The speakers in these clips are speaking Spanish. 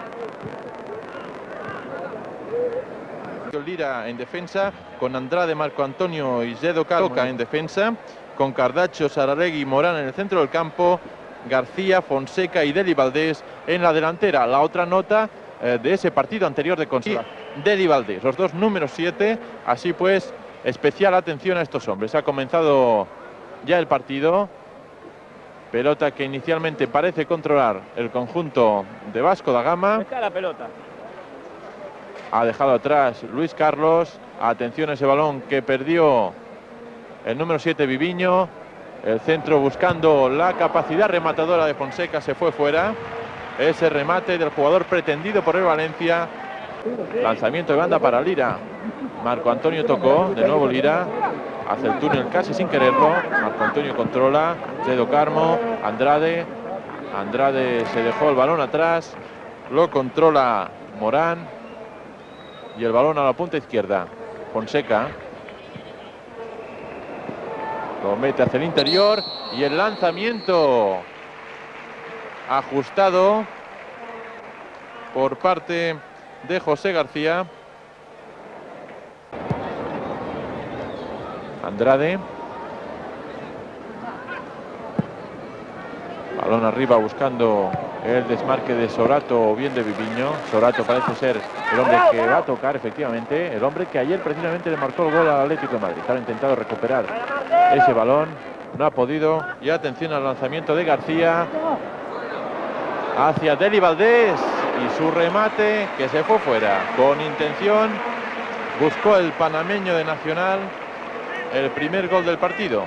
Lira en defensa, con Andrade, Marco Antonio y Zedo Carloca en defensa, con Cardacho, Saralegui y Morán en el centro del campo, García, Fonseca y Deli Valdés en la delantera. La otra nota de ese partido anterior de Consola, Deli Valdés, los dos números 7. Así pues, especial atención a estos hombres. Ha comenzado ya el partido. Pelota que inicialmente parece controlar el conjunto de Vasco da Gama. Está la pelota. Ha dejado atrás Luis Carlos. Atención a ese balón que perdió el número 7 Viviño. El centro buscando la capacidad rematadora de Fonseca, se fue fuera. Ese remate del jugador pretendido por el Valencia. Lanzamiento de banda para Lira. Marco Antonio tocó, de nuevo Lira. Hace el túnel casi sin quererlo. Marco Antonio controla. Zedo Carmo, Andrade. Andrade se dejó el balón atrás. Lo controla Morán. Y el balón a la punta izquierda. Fonseca. Lo mete hacia el interior. Y el lanzamiento ajustado por parte de José García. Andrade. Balón arriba buscando el desmarque de Sorato o bien de Viviño. Sorato parece ser el hombre que va a tocar, efectivamente. El hombre que ayer precisamente le marcó el gol al Atlético de Madrid. Ha intentado recuperar ese balón. No ha podido. Y atención al lanzamiento de García hacia Deli Valdés. Y su remate que se fue fuera. Con intención buscó el panameño de Nacional el primer gol del partido.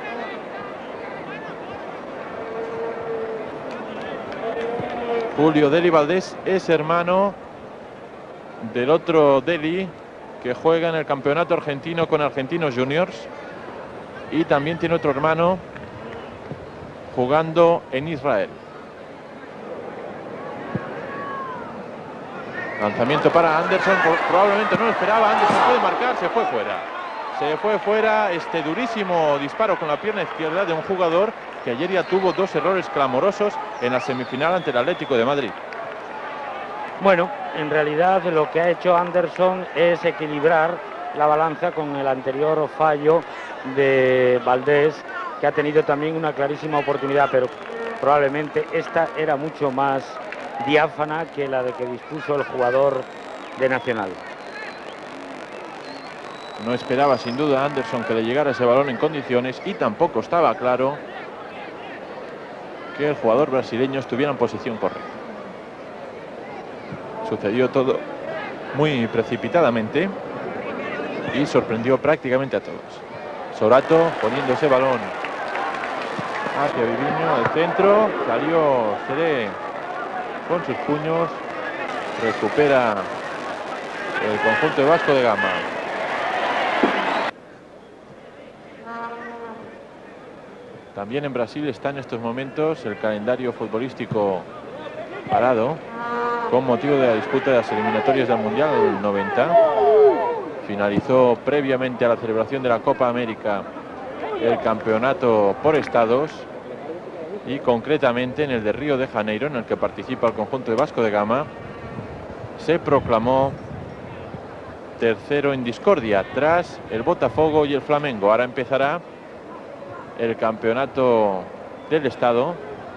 Julio Deli Valdés es hermano del otro Deli que juega en el campeonato argentino con Argentinos Juniors. Y también tiene otro hermano jugando en Israel. Lanzamiento para Anderson, probablemente no lo esperaba. Anderson puede marcar, se fue fuera. Se fue fuera este durísimo disparo con la pierna izquierda de un jugador que ayer ya tuvo dos errores clamorosos en la semifinal ante el Atlético de Madrid. Bueno, en realidad lo que ha hecho Anderson es equilibrar la balanza con el anterior fallo de Valdés, que ha tenido también una clarísima oportunidad, pero probablemente esta era mucho más diáfana que la de que dispuso el jugador de Nacional. No esperaba sin duda Anderson que le llegara ese balón en condiciones y tampoco estaba claro que el jugador brasileño estuviera en posición correcta. Sucedió todo muy precipitadamente y sorprendió prácticamente a todos. Sorato poniendo ese balón hacia Viviño, el centro, salió Seré con sus puños, recupera el conjunto de Vasco de Gama. También en Brasil está en estos momentos el calendario futbolístico parado con motivo de la disputa de las eliminatorias del Mundial 90. Finalizó previamente a la celebración de la Copa América el campeonato por estados y concretamente en el de Río de Janeiro, en el que participa el conjunto de Vasco de Gama, se proclamó tercero en discordia tras el Botafogo y el Flamengo. Ahora empezará el campeonato del estado,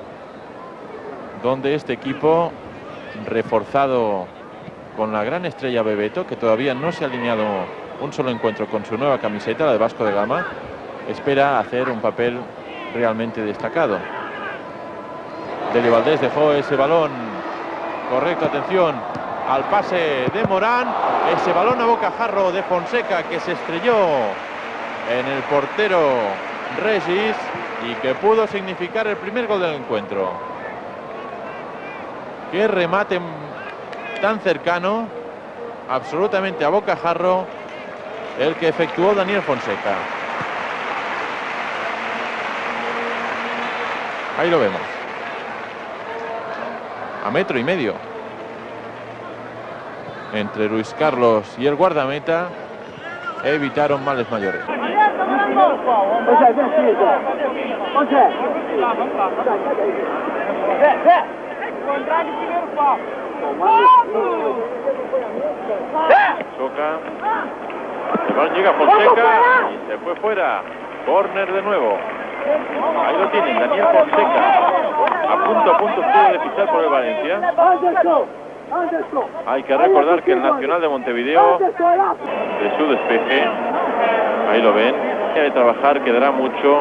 donde este equipo, reforzado con la gran estrella Bebeto, que todavía no se ha alineado un solo encuentro con su nueva camiseta, la de Vasco de Gama, espera hacer un papel realmente destacado. Deli Valdés dejó ese balón correcto, atención al pase de Morán, ese balón a bocajarro de Fonseca que se estrelló en el portero Regis y que pudo significar el primer gol del encuentro. Qué remate tan cercano, absolutamente a bocajarro, el que efectuó Daniel Fonseca. Ahí lo vemos. A metro y medio. Entre Luis Carlos y el guardameta evitaron males mayores. Choca. El balón llega a Fonseca y se fue fuera. Córner de nuevo. Ahí lo tienen, Daniel Fonseca. A punto estuvo de fichar por el Valencia. Hay que recordar que el Nacional de Montevideo, de su despeje, ahí lo ven, de trabajar, quedará mucho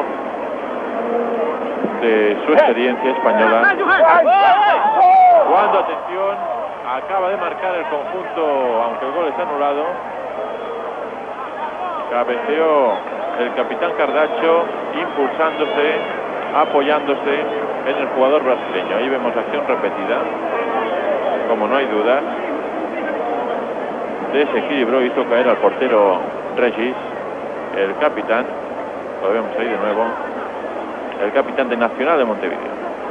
de su experiencia española. Cuando, atención, acaba de marcar el conjunto, aunque el gol es anulado. Cabeceó el capitán Cardacho, impulsándose, apoyándose en el jugador brasileño. Ahí vemos la acción repetida. Como no hay duda, desequilibró, hizo caer al portero Regis, el capitán, lo vemos ahí de nuevo, el capitán de Nacional de Montevideo.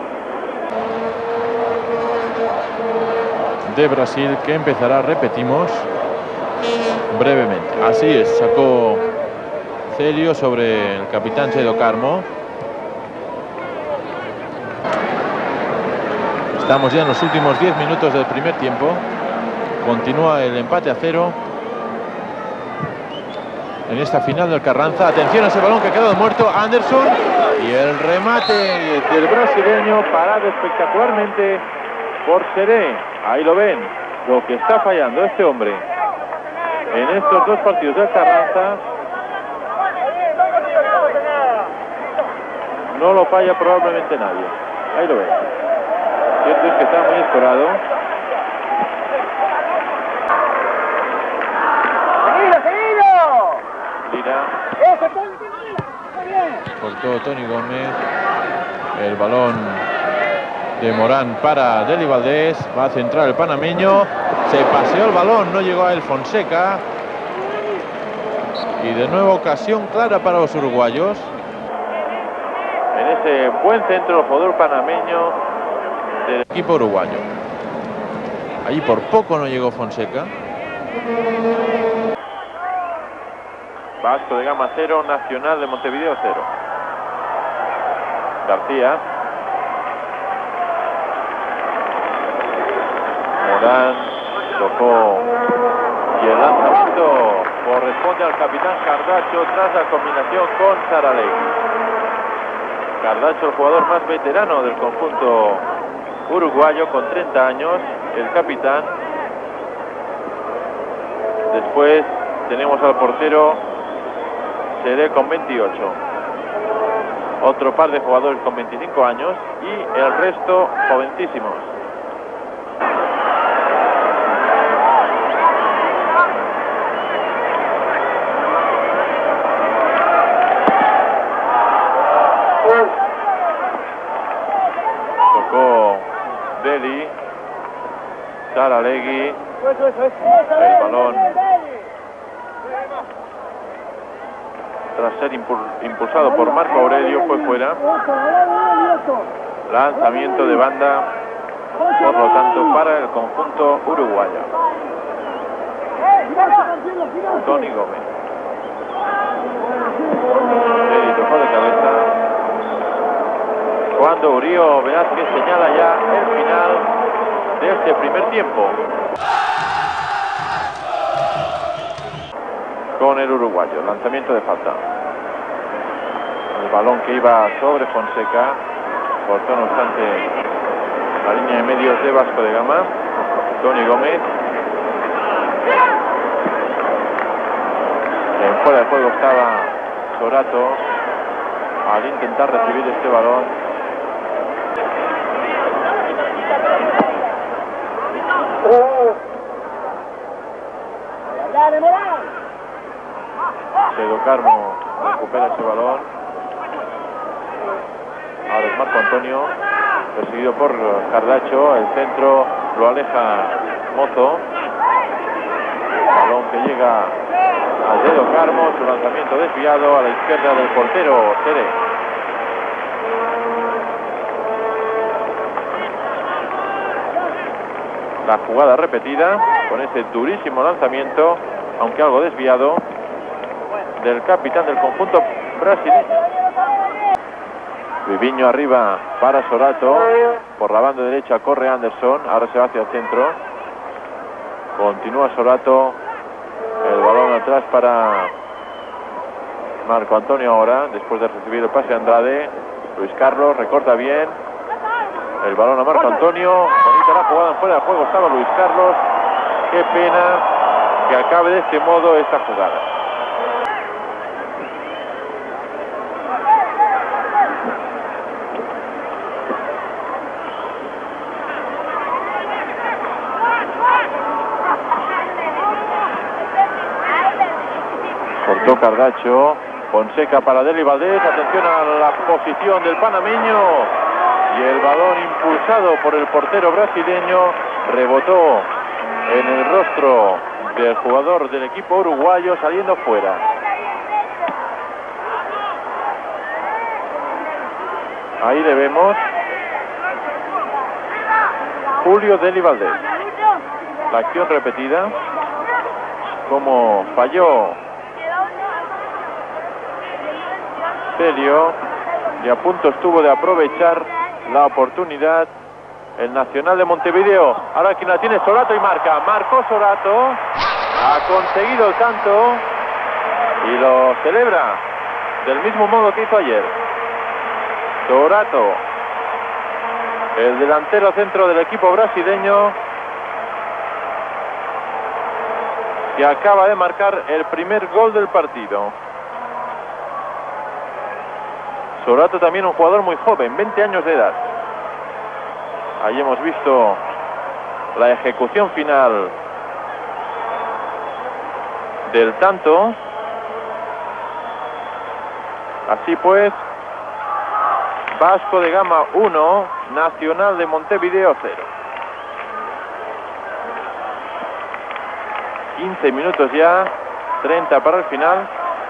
De Brasil, que empezará, repetimos, brevemente. Así es, sacó Celio sobre el capitán Zé do Carmo. Estamos ya en los últimos 10 minutos del primer tiempo. Continúa el empate a 0 en esta final del Carranza. Atención a ese balón que ha quedado muerto. Anderson, y el remate del brasileño, parado espectacularmente por Seré. Ahí lo ven, lo que está fallando este hombre en estos dos partidos del Carranza. No lo falla probablemente nadie. Ahí lo ven. Cierto es que está muy escorado. Lira. Cortó Tony Gómez. El balón de Morán para Deli Valdés. Va a centrar el panameño. Se paseó el balón, no llegó a él Fonseca. Y de nuevo ocasión clara para los uruguayos. En ese buen centro, el jugador panameño del equipo uruguayo. Allí por poco no llegó Fonseca. Vasco de Gama 0, Nacional de Montevideo 0. García. Morán tocó y el lanzamiento corresponde al capitán Cardacho tras la combinación con Saralegui. Cardacho, el jugador más veterano del conjunto uruguayo, con 30 años, el capitán. Después tenemos al portero Seré con 28. Otro par de jugadores con 25 años y el resto jovencísimos. Tocó Deli, Saralegui, el balón tras ser impulsado por Marco Aurelio fue fuera. Lanzamiento de banda, por lo tanto, para el conjunto uruguayo. Tony Gómez. Deli tocó de cabeza. Cuando Urió Velázquez señala ya el final de este primer tiempo con el uruguayo. Lanzamiento de falta. El balón que iba sobre Fonseca cortó, no obstante, la línea de medios de Vasco de Gama. Tony Gómez. En fuera de juego estaba Sorato al intentar recibir este balón. Zé do Carmo recupera ese balón. Ahora es Marco Antonio, perseguido por Cardacho. El centro lo aleja Mozo. Balón que llega a Zé do Carmo. Su lanzamiento desviado a la izquierda del portero Seré. La jugada repetida con ese durísimo lanzamiento, aunque algo desviado, del capitán del conjunto brasileño. Viviño arriba para Sorato. Por la banda derecha corre Anderson, ahora se va hacia el centro. Continúa Sorato. El balón atrás para Marco Antonio ahora, después de recibir el pase de Andrade. Luis Carlos recorta bien. El balón a Marco Antonio. Bonita la jugada, fuera de juego estaba Luis Carlos. Qué pena que acabe de este modo esta jugada. Cortó Cardacho. Fonseca para Deli Valdés. Atención a la posición del panameño. Y el balón impulsado por el portero brasileño rebotó en el rostro del jugador del equipo uruguayo, saliendo fuera. Ahí le vemos. Julio Deli Valdés. La acción repetida. Como falló Celio, y a punto estuvo de aprovechar la oportunidad el Nacional de Montevideo. Ahora quien la tiene Sorato y marca. Marcó Sorato, ha conseguido el tanto y lo celebra del mismo modo que hizo ayer. Sorato, el delantero centro del equipo brasileño, que acaba de marcar el primer gol del partido. Sorato también un jugador muy joven, 20 años de edad. Ahí hemos visto la ejecución final del tanto. Así pues, Vasco de Gama 1, Nacional de Montevideo 0. 15 minutos ya, 30 para el final.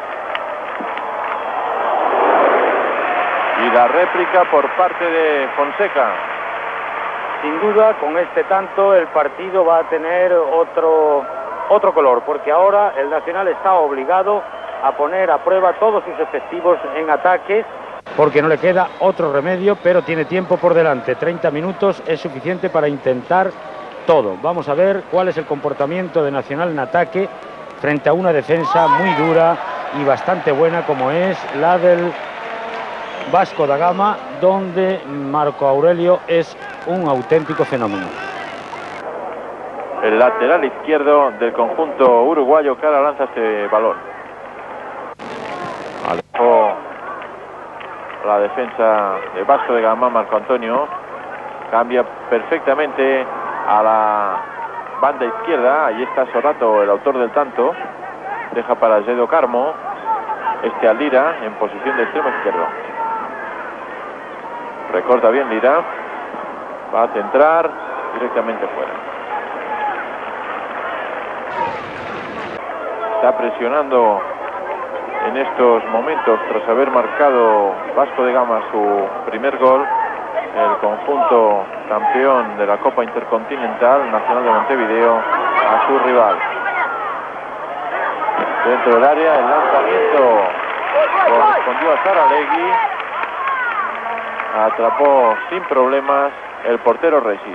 Y la réplica por parte de Fonseca. Sin duda, con este tanto el partido va a tener otro color, porque ahora el Nacional está obligado a poner a prueba todos sus efectivos en ataque, porque no le queda otro remedio, pero tiene tiempo por delante. 30 minutos es suficiente para intentar todo. Vamos a ver cuál es el comportamiento de Nacional en ataque frente a una defensa muy dura y bastante buena como es la del Vasco da Gama, donde Marco Aurelio es un auténtico fenómeno. El lateral izquierdo del conjunto uruguayo que ahora lanza este balón. Alejó la defensa de Vasco de Gama, Marco Antonio. Cambia perfectamente a la banda izquierda. Ahí está Sorato, el autor del tanto. Deja para Zedo Carmo. Este a Lira en posición de extremo izquierdo. Recorta bien Lira. Va a centrar directamente fuera. Está presionando en estos momentos, tras haber marcado Vasco de Gama su primer gol, el conjunto campeón de la Copa Intercontinental, Nacional de Montevideo, a su rival. Dentro del área, el lanzamiento correspondió a Saralegui. Atrapó sin problemas el portero Regis.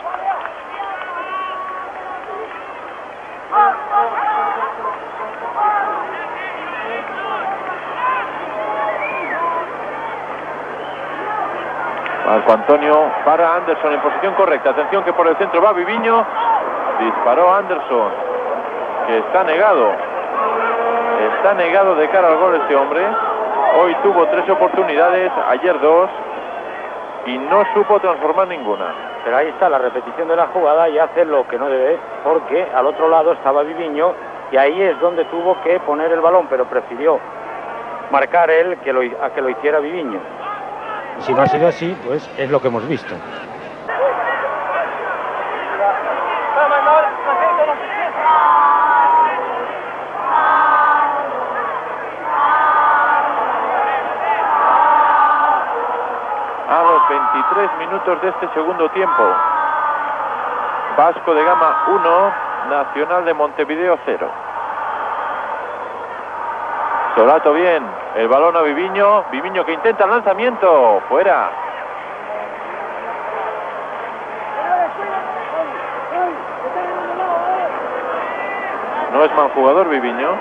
Marco Antonio para Anderson en posición correcta. Atención que por el centro va Viviño. Disparó Anderson, que está negado. Está negado de cara al gol este hombre. Hoy tuvo 3 oportunidades, ayer 2. Y no supo transformar ninguna. Pero ahí está la repetición de la jugada y hace lo que no debe, porque al otro lado estaba Viviño y ahí es donde tuvo que poner el balón, pero prefirió marcar él a que lo hiciera Viviño. Y si no ha sido así, pues es lo que hemos visto. A los 23 minutos de este segundo tiempo, Vasco de Gama 1, Nacional de Montevideo 0. Sorato bien, el balón a Viviño, Viviño que intenta el lanzamiento, fuera. No es mal jugador Viviño.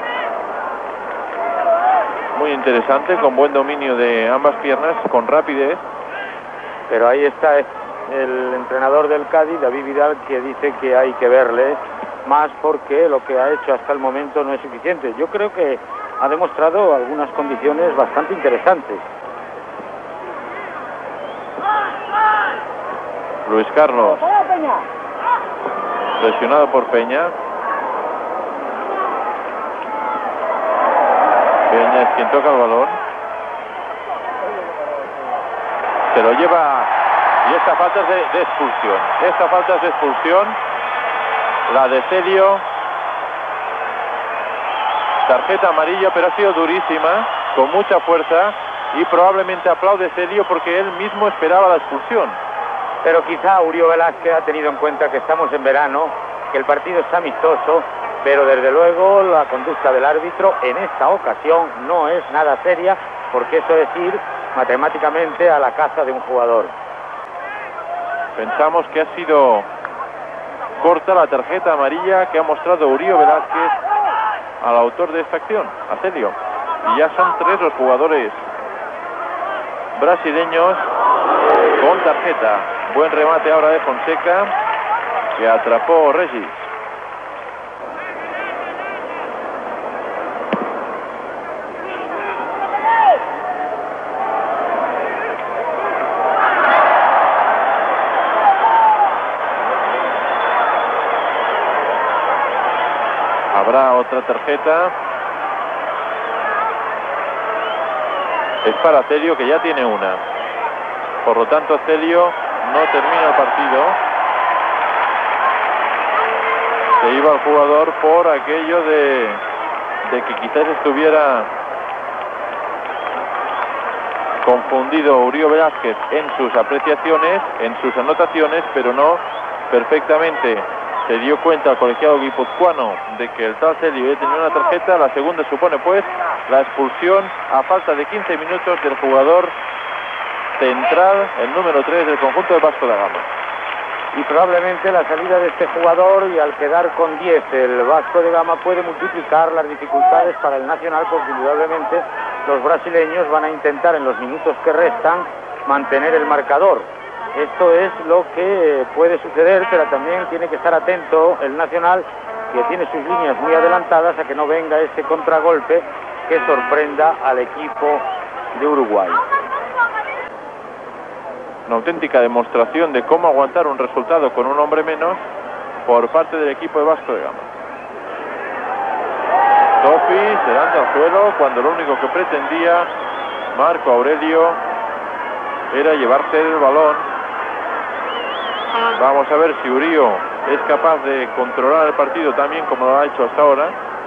Muy interesante, con buen dominio de ambas piernas, con rapidez. Pero ahí está el entrenador del Cádiz, David Vidal, que dice que hay que verle más porque lo que ha hecho hasta el momento no es suficiente. Yo creo que ha demostrado algunas condiciones bastante interesantes. Luis Carlos, presionado por Peña. Peña es quien toca el balón. Se lo lleva, y esta falta es de expulsión. Esta falta es de expulsión. La de Celio. Tarjeta amarilla, pero ha sido durísima, con mucha fuerza, y probablemente aplaude Celio porque él mismo esperaba la expulsión. Pero quizá Urió Velázquez ha tenido en cuenta que estamos en verano, que el partido está amistoso, pero desde luego la conducta del árbitro en esta ocasión no es nada seria, porque eso es ir matemáticamente a la caza de un jugador. Pensamos que ha sido corta la tarjeta amarilla que ha mostrado Urió Velázquez al autor de esta acción, a Celio. Y ya son 3 los jugadores brasileños con tarjeta. Buen remate ahora de Fonseca, que atrapó Regis. Habrá otra tarjeta. Es para Celio, que ya tiene una. Por lo tanto, Celio no termina el partido. Se iba el jugador por aquello de que quizás estuviera confundido Urió Velázquez en sus apreciaciones, en sus anotaciones, pero no perfectamente se dio cuenta el colegiado guipuzcoano de que el tal Celio había tenido una tarjeta. La segunda supone pues la expulsión a falta de 15 minutos del jugador central, el número 3 del conjunto de Vasco da Gama. Y probablemente la salida de este jugador, y al quedar con 10 el Vasco de Gama, puede multiplicar las dificultades para el Nacional, porque indudablemente los brasileños van a intentar en los minutos que restan mantener el marcador. Esto es lo que puede suceder, pero también tiene que estar atento el Nacional, que tiene sus líneas muy adelantadas, a que no venga ese contragolpe que sorprenda al equipo de Uruguay. Una auténtica demostración de cómo aguantar un resultado con un hombre menos por parte del equipo de Vasco de Gama. Tofi se lanza al suelo cuando lo único que pretendía Marco Aurelio era llevarse el balón. Vamos a ver si Urió es capaz de controlar el partido también como lo ha hecho hasta ahora.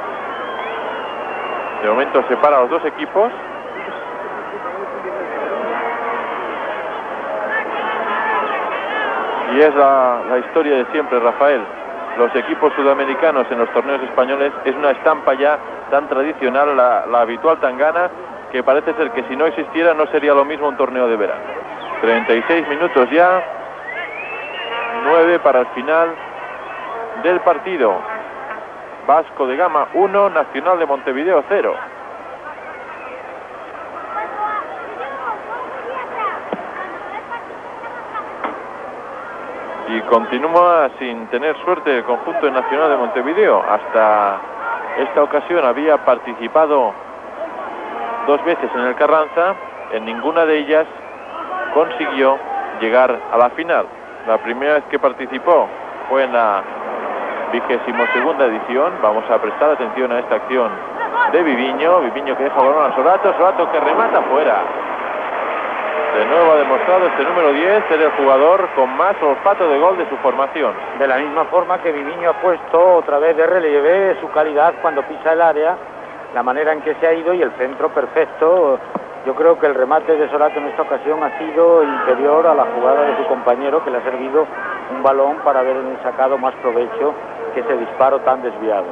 De momento separa a los dos equipos. Y es la historia de siempre, Rafael. Los equipos sudamericanos en los torneos españoles es una estampa ya tan tradicional, la habitual tangana, que parece ser que si no existiera no sería lo mismo un torneo de verano. 36 minutos ya, 9 para el final del partido. Vasco de Gama 1, Nacional de Montevideo 0. Y continúa sin tener suerte el conjunto Nacional de Montevideo. Hasta esta ocasión había participado 2 veces en el Carranza. En ninguna de ellas consiguió llegar a la final. La primera vez que participó fue en la 22ª edición. Vamos a prestar atención a esta acción de Viviño. Viviño que deja el balón a Sorato. Sorato que remata fuera. De nuevo ha demostrado este número 10 ser el jugador con más olfato de gol de su formación. De la misma forma que Viviño ha puesto otra vez de relieve su calidad cuando pisa el área, la manera en que se ha ido y el centro perfecto. Yo creo que el remate de Sorato en esta ocasión ha sido inferior a la jugada de su compañero, que le ha servido un balón para haber sacado más provecho que ese disparo tan desviado.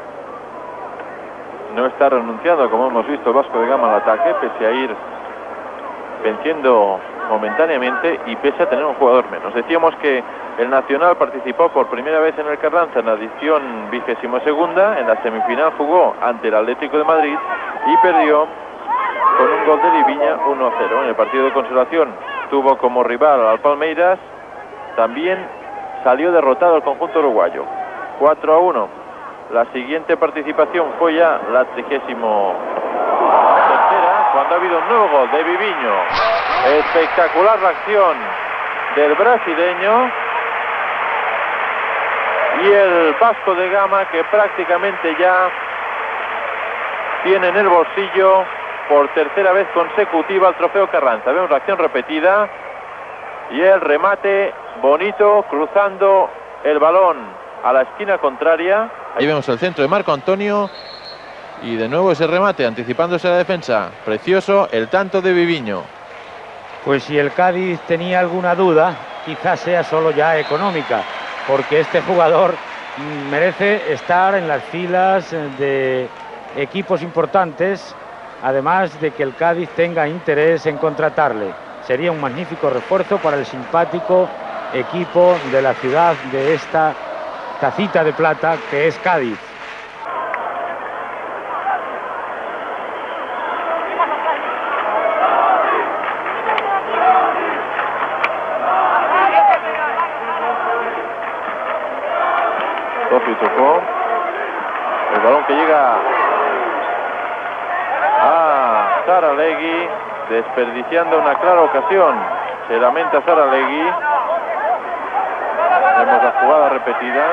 No está renunciando, como hemos visto, Vasco de Gama al ataque, pese a ir venciendo momentáneamente y pese a tener un jugador menos. Decíamos que el Nacional participó por primera vez en el Carranza en la edición 22ª, en la semifinal jugó ante el Atlético de Madrid y perdió con un gol de Liviña 1-0. En el partido de consolación tuvo como rival al Palmeiras, también salió derrotado el conjunto uruguayo, 4-1. La siguiente participación fue ya la 33ª, cuando ha habido un nuevo gol de Viviño. Espectacular la acción del brasileño y el Vasco de Gama, que prácticamente ya tiene en el bolsillo por tercera vez consecutiva el trofeo Carranza. Vemos la acción repetida y el remate bonito cruzando el balón a la esquina contraria. Ahí vemos el centro de Marco Antonio y de nuevo ese remate anticipándose a la defensa. Precioso el tanto de Viviño. Pues si el Cádiz tenía alguna duda, quizás sea solo ya económica, porque este jugador merece estar en las filas de equipos importantes, además de que el Cádiz tenga interés en contratarle. Sería un magnífico refuerzo para el simpático equipo de la ciudad de esta tacita de plata que es Cádiz. Tofi tocó el balón que llega a Saralegui, desperdiciando una clara ocasión. Se lamenta Saralegui. Vemos la jugada repetida.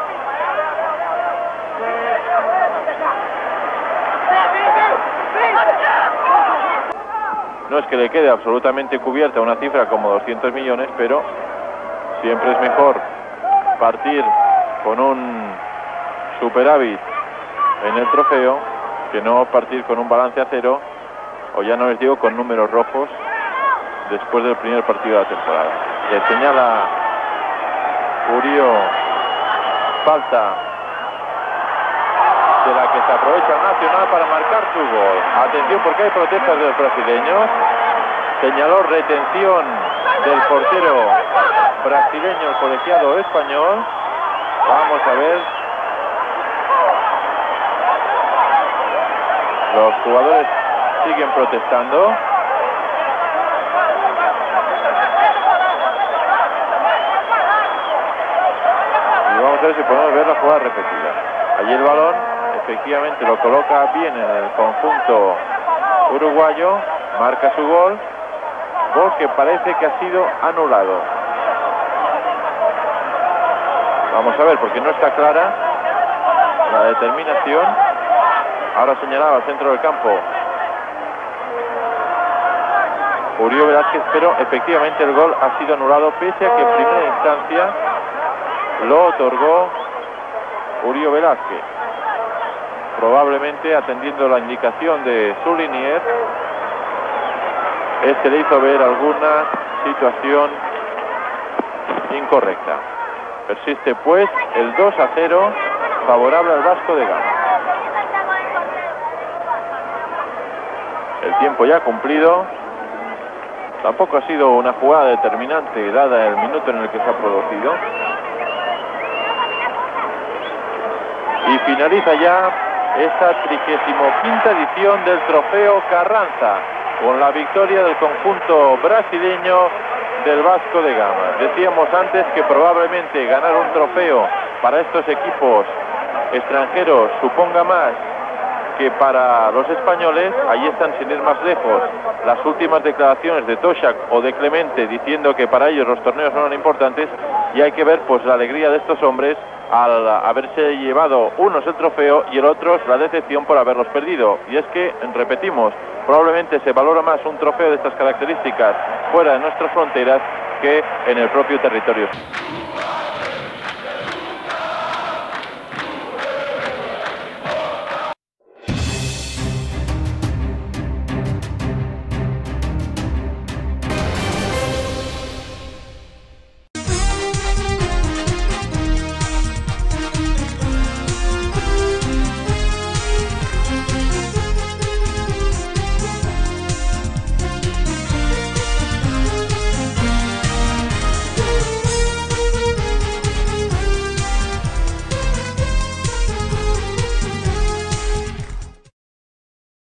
No es que le quede absolutamente cubierta una cifra como 200 millones, pero siempre es mejor partir con un superávit en el trofeo que no partir con un balance a cero, o ya no les digo con números rojos después del primer partido de la temporada. Le señala Urió falta de la que se aprovecha el Nacional para marcar su gol. Atención porque hay protestas de los brasileños. Señaló retención del portero brasileño, el colegiado español. Vamos a ver. Los jugadores siguen protestando. Y vamos a ver si podemos ver la jugada repetida. Allí el balón efectivamente lo coloca bien en el conjunto uruguayo. Marca su gol. Gol que parece que ha sido anulado. Vamos a ver, porque no está clara la determinación. Ahora señalaba al centro del campo Urió Velázquez, pero efectivamente el gol ha sido anulado, pese a que en primera instancia lo otorgó Urió Velázquez. Probablemente atendiendo la indicación de su linier, este le hizo ver alguna situación incorrecta. Persiste pues el 2-0 favorable al Vasco de Gama. El tiempo ya cumplido. Tampoco ha sido una jugada determinante dada el minuto en el que se ha producido. Y finaliza ya esta 35ª edición del trofeo Carranza, con la victoria del conjunto brasileño del Vasco de Gama. Decíamos antes que probablemente ganar un trofeo para estos equipos extranjeros suponga más que para los españoles. Ahí están, sin ir más lejos, las últimas declaraciones de Toshak o de Clemente diciendo que para ellos los torneos no eran importantes, y hay que ver pues la alegría de estos hombres al haberse llevado unos el trofeo y el otros la decepción por haberlos perdido. Y es que, repetimos, probablemente se valora más un trofeo de estas características fuera de nuestras fronteras que en el propio territorio.